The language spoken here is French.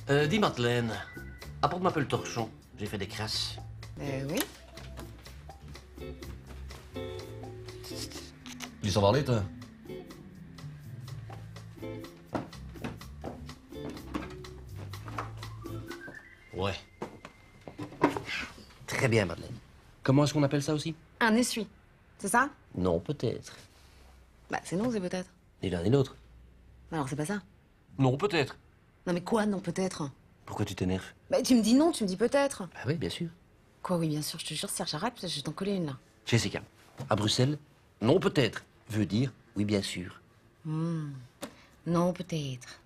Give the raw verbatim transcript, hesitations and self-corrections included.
Euh, dis Madeleine, apporte-moi un peu le torchon. J'ai fait des crasses. Euh, oui. Tu s'en parler, toi? Ouais. Très bien, Madeleine. Comment est-ce qu'on appelle ça aussi? Un essuie. C'est ça? Non, peut-être. Bah, c'est non, c'est peut-être. Ni l'un ni l'autre. Alors, c'est pas ça. Non, peut-être. Non, mais quoi, non, peut-être? Pourquoi tu t'énerves? Bah, tu me dis non, tu me dis peut-être. Bah oui, bien sûr. Quoi, oui, bien sûr, je te jure, Serge, arrête, parce que je vais t'en coller une, là. Jessica, à Bruxelles, non, peut-être veut dire oui, bien sûr. Hmm. Non, peut-être.